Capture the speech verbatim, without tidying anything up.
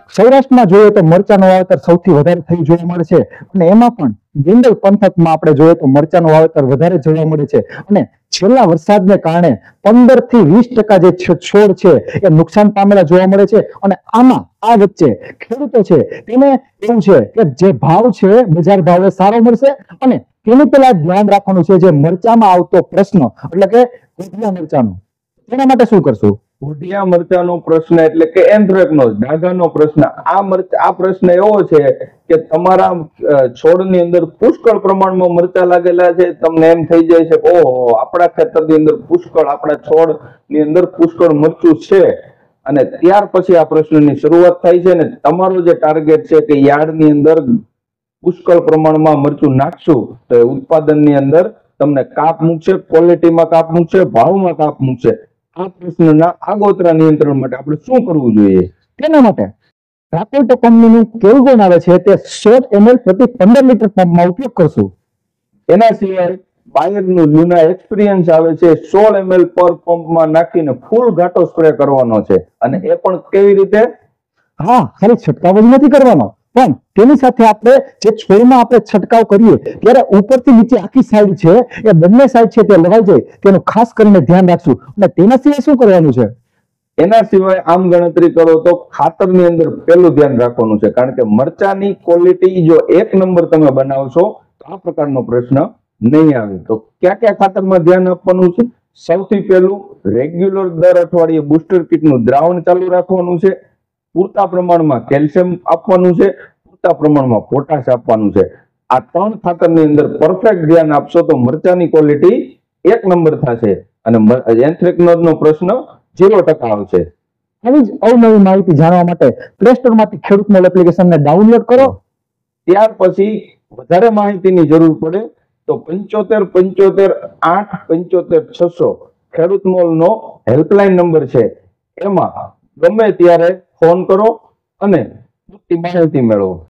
સૌરાષ્ટ્રમાં જોઈએ તો મરચાનું વાવેતર સૌથી વધારે થયું જોવા મળે છે અને એમાં પણ ગોંડલ પંથકમાં આપણે જોઈએ તો મરચાનું વાવેતર વધારે જોવા મળે છે અને છેલ્લા વરસાદને કારણે પંદર થી વીસ ટકા જે છોડ છે એ નુકસાન પામેલા જોવા મળે છે અને આમાં આ વચ્ચે ખેડૂતો છે તેને એવું છે કે જે ભાવ છે બજાર ભાવે સારો મળશે અને તેનું પેલા ધ્યાન રાખવાનું છે જે મરચામાં આવતો પ્રશ્ન એટલે કે ગોઢિયા મરચાનો તેના માટે શું કરશું? ગોઢિયા મરચાનો પ્રશ્ન એટલે કે એન્થ્રેક્નોઝ ડાઘાનો પ્રશ્ન. આ મરચા આ પ્રશ્ન એવો છે કે તમારા છોડની અંદર પુષ્કળ પ્રમાણમાં મરચા લાગેલા છે, તમને એમ થઈ જાય છે ઓહો આપણા ખેતરની અંદર પુષ્કળ આપણા છોડની અંદર પુષ્કળ મરચું છે અને ત્યાર પછી આ પ્રશ્નની શરૂઆત થાય છે ને તમારો જે ટાર્ગેટ છે કે યાર્ડની અંદર પુષ્કળ પ્રમાણમાં મરચું નાખશું તો એ ઉત્પાદનની અંદર તમને કાપ મૂકશે, ક્વોલિટીમાં કાપ મૂકશે, ભાવમાં કાપ મૂકશે. આ પ્રશ્નના આગોતરા નિયંત્રણ માટે આપણે શું કરવું જોઈએ? તેના માટે રાકોટો કંપનીનું કેલ્ગોન આવે છે તે સો એમએલ પ્રતિ પંદર લીટર પંપમાં ઉપયોગ કરશું. એના સિવાય બાયરનું લ્યુના એક્સપિરિયન્સ આવે છે સોળ એમએલ પર પંપમાં નાખીને ફૂલ ઘાટો સ્પ્રે કરવાનો છે અને એ પણ કેવી રીતે? હા, ખાલી છંટકાવ જ નથી કરવાનો પણ તેની સાથે આપણે જે છોડમાં આપણે છંટકાવ કરીએ ત્યારે ઉપરથી નીચે આખી સાઈડ છે એ બંને સાઈડ છે તે લવાઈ જાય તેનું ખાસ કરીને ધ્યાન રાખશું. અને તેના સિવાય શું કરવાનું છે? એના સિવાય આમ ગણતરી કરો તો ખાતરની અંદર પેલું ધ્યાન રાખવાનું છે કારણ કે મરચાની ક્વોલિટી જો એક નંબર તમે બનાવશો તો આ પ્રકારનો પ્રશ્ન નહીં આવે. તો ક્યાં ક્યાં ખાતરમાં ધ્યાન આપવાનું છે? સૌથી પહેલું રેગ્યુલર દર અઠવાડિયે બુસ્ટર કિટનું દ્રાવણ ચાલુ રાખવાનું છે, પૂરતા પ્રમાણમાં કેલ્શિયમ આપવાનું છે, પૂરતા પ્રમાણમાં પોટાશ આપવાનું છે. આ ત્રણ ખાતરની અંદર પરફેક્ટ ધ્યાન આપશો તો મરચાની ક્વોલિટી એક નંબર થશે અને એન્થ્રેક્નોઝનો પ્રશ્ન ઝીરો ટકા આવશે. આવી જ અવનવી માહિતી જાણવા માટે પ્લે સ્ટોર માંથી ખેડૂત મોલ એપ્લિકેશનને ડાઉનલોડ કરો. ત્યાર પછી વધારે માહિતીની જરૂર પડે તો પંચોતેર પંચોતેર આઠ પંચોતેર છસો ખેડૂત મોલનો હેલ્પલાઇન નંબર છે, એમાં ગમે ત્યારે ફોન કરો અને પૂરતી માહિતી મેળવો.